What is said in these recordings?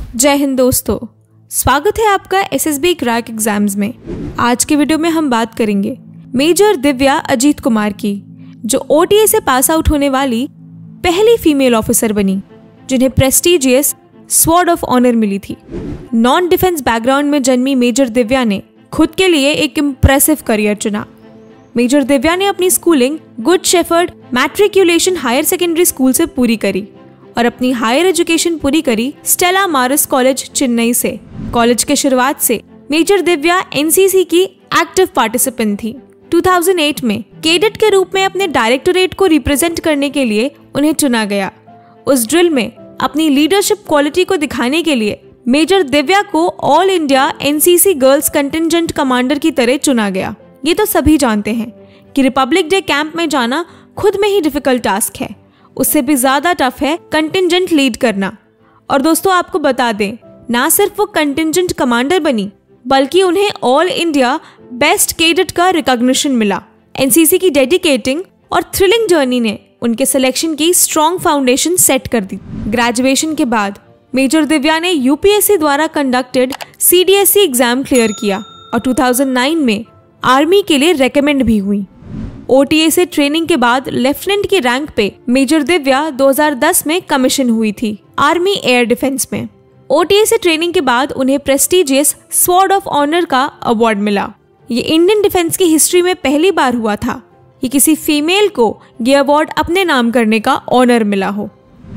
जय हिंद दोस्तों, स्वागत है आपका एसएसबी क्रैक एग्जाम्स में। आज के वीडियो में हम बात करेंगे मेजर दिव्या अजीत कुमार की, जो ओटीए से पास आउट होने वाली पहली फीमेल ऑफिसर बनी जिन्हें प्रेस्टिजियस स्वॉर्ड ऑफ ऑनर मिली थी। नॉन डिफेंस बैकग्राउंड में जन्मी मेजर दिव्या ने खुद के लिए एक इम्प्रेसिव करियर चुना। मेजर दिव्या ने अपनी schooling Good Shepherd Matriculation Higher Secondary School से पूरी करी और अपनी हायर एजुकेशन पूरी करी स्टेला मारिस कॉलेज चेन्नई से। कॉलेज के शुरुआत से मेजर दिव्या एनसीसी की एक्टिव पार्टिसिपेंट थी। 2008 में कैडेट के रूप में अपने डायरेक्टोरेट को रिप्रेजेंट करने के लिए उन्हें चुना गया। उस ड्रिल में अपनी लीडरशिप क्वालिटी को दिखाने के लिए मेजर दिव्या को all India NCC girls contingent commander की तरह चुना गया। ये तो सभी जानते हैं कि रिपब्लिक डे कैंप में जाना खुद में ही डिफिकल्ट टास्क है, उससे भी ज्यादा टफ है कंटिंजेंट लीड करना। और दोस्तों आपको बता दें, ना सिर्फ वो कंटिंजेंट कमांडर बनी बल्कि उन्हें ऑल इंडिया बेस्ट कैडेट का रिकॉग्निशन मिला। एनसीसी की डेडिकेटिंग और थ्रिलिंग जर्नी ने उनके सिलेक्शन की स्ट्रॉन्ग फाउंडेशन सेट कर दी। ग्रेजुएशन के बाद मेजर दिव्या ने यूपीएससी द्वारा कंडक्टेड सीडीएसई एग्जाम क्लियर किया और 2009 में आर्मी के लिए रेकमेंड भी हुई। ओटीए से ट्रेनिंग के बाद लेफ्टिनेंट की रैंक पे मेजर दिव्या 2010 में कमीशन हुई थी आर्मी एयर डिफेंस में। ओटीए से ट्रेनिंग के बाद उन्हें प्रेस्टिजियस स्वॉर्ड ऑफ ऑनर का अवार्ड मिला। ये इंडियन डिफेंस की हिस्ट्री में पहली बार हुआ था कि किसी फीमेल को ये अवार्ड अपने नाम करने का ऑनर मिला हो।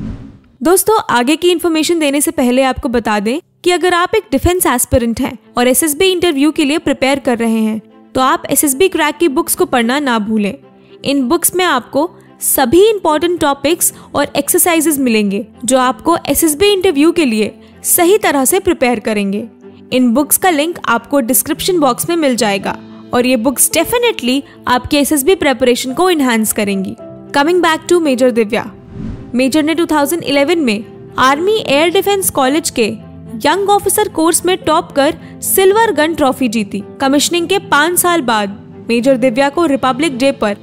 दोस्तों आगे की इन्फॉर्मेशन देने से पहले आपको बता दें कि अगर आप एक डिफेंस एस्पिरेंट हैं और एसएसबी इंटरव्यू के लिए प्रिपेयर कर रहे हैं तो आप एसएसबी क्रैक की बुक्स को पढ़ना ना भूलें। इन बुक्स में आपको सभी इंपॉर्टेंट टॉपिक्स और एक्सरसाइजेस मिलेंगे जो आपको एसएसबी इंटरव्यू के लिए सही तरह से प्रिपेयर करेंगे। इन बुक्स का लिंक आपको डिस्क्रिप्शन बॉक्स में मिल जाएगा और ये बुक्स डेफिनेटली आपके एसएसबी प्रिपरेशन को इनहांस करेंगी। Coming back to major Divya, major ने 2011 में आर्मी एयर डिफेंस कॉलेज के यंग ऑफिसर कोर्स में टॉप कर सिल्वर गन ट्रॉफी जीती। कमिश्निंग के 5 साल बाद मेजर दिव्या को रिपब्लिक डे पर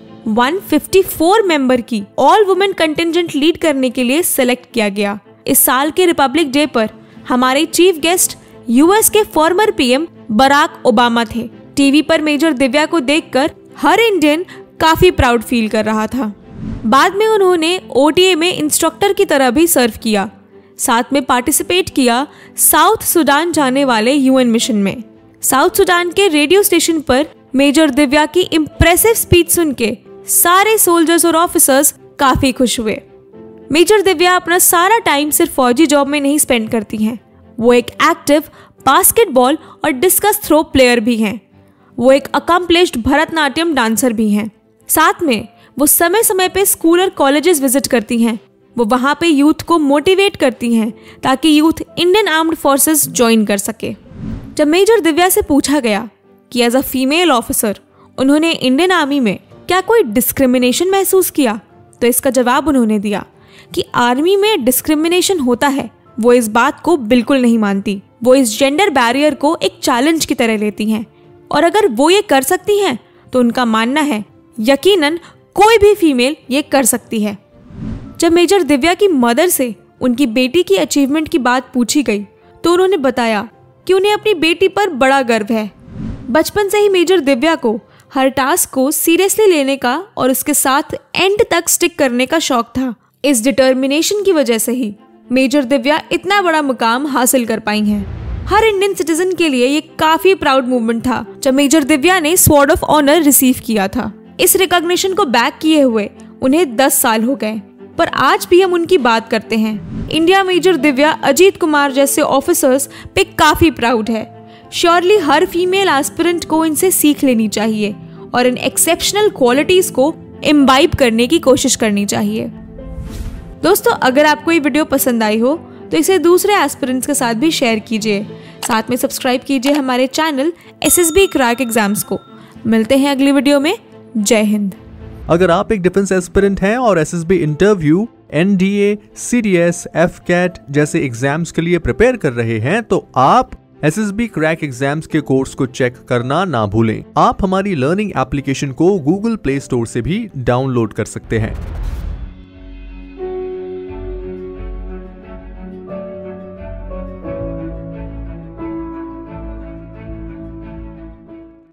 154 मेंबर की ऑल वुमेन कंटिंजेंट लीड करने के लिए सिलेक्ट किया गया। इस साल के रिपब्लिक डे पर हमारे चीफ गेस्ट यूएस के फॉर्मर पीएम बराक ओबामा थे। टीवी पर मेजर दिव्या को देखकर हर इंडियन काफी प्राउड फील कर रहा था। बाद में उन्होंने ओटीए में इंस्ट्रक्टर की तरह भी सर्व किया। साथ में पार्टिसिपेट किया साउथ सुडान जाने वाले यूएन मिशन में। साउथ सुडान के रेडियो स्टेशन पर मेजर दिव्या की इम्प्रेसिव स्पीच सुन के सारे सोल्जर्स और ऑफिसर्स काफी खुश हुए। मेजर दिव्या अपना सारा टाइम सिर्फ फौजी जॉब में नहीं स्पेंड करती हैं, वो एक एक्टिव बास्केटबॉल और डिस्कस थ्रो प्लेयर भी हैं। वो एक अकम्प्लिश्ड भरतनाट्यम डांसर भी हैं। साथ में वो समय समय पे स्कूल और कॉलेजेस विजिट करती हैं। वो वहाँ पे यूथ को मोटिवेट करती हैं ताकि youth Indian armed forces join कर सके। जब मेजर दिव्या से पूछा गया कि एज अ फीमेल ऑफिसर उन्होंने इंडियन आर्मी में क्या कोई डिस्क्रिमिनेशन महसूस किया, तो इसका जवाब उन्होंने दिया कि आर्मी में डिस्क्रिमिनेशन होता है, वो इस बात को बिल्कुल नहीं मानती। वो इस जेंडर बैरियर को एक चैलेंज की तरह लेती हैं और अगर वो ये कर सकती हैं तो उनका मानना है यकीनन कोई भी फीमेल ये कर सकती है। जब मेजर दिव्या की मदर से उनकी बेटी की अचीवमेंट की बात पूछी गई तो उन्होंने बताया कि उन्हें अपनी बेटी पर बड़ा गर्व है। बचपन से ही मेजर दिव्या को हर टास्क को सीरियसली लेने का और उसके साथ एंड तक स्टिक करने का शौक था। इस डिटर्मिनेशन की वजह से ही मेजर दिव्या इतना बड़ा मुकाम हासिल कर पाई हैं। हर इंडियन सिटीजन के लिए ये काफी प्राउड मूवमेंट था जब मेजर दिव्या ने स्वॉर्ड ऑफ ऑनर रिसीव किया था। इस रिकॉग्निशन को बैक किए हुए उन्हें 10 साल हो गए, पर आज भी हम उनकी बात करते हैं। इंडिया मेजर दिव्या अजीत कुमार जैसे ऑफिसर्स पे काफी प्राउड है। श्योरली हर फीमेल एस्पिरेंट को इनसे सीख लेनी चाहिए और इन एक्सेप्शनल क्वालिटीज को इम्बाइब करने की कोशिश करनी चाहिए। दोस्तों अगर आपको ये वीडियो पसंद आई हो तो इसे दूसरे एस्पिरेंट्स के साथ भी शेयर कीजिए। साथ में सब्सक्राइब कीजिए हमारे चैनल एसएसबी क्रैक एग्जाम्स को। मिलते हैं अगली वीडियो में। जय हिंद। अगर आप एक डिफेंस एस्पिरेंट हैं और SSB interview, NDA, CDS, AFCAT जैसे एग्जाम्स के लिए प्रिपेयर कर रहे हैं तो आप एसएसबी क्रैक एग्जाम्स के कोर्स को चेक करना ना भूलें। आप हमारी लर्निंग एप्लीकेशन को गूगल प्ले स्टोर से भी डाउनलोड कर सकते हैं।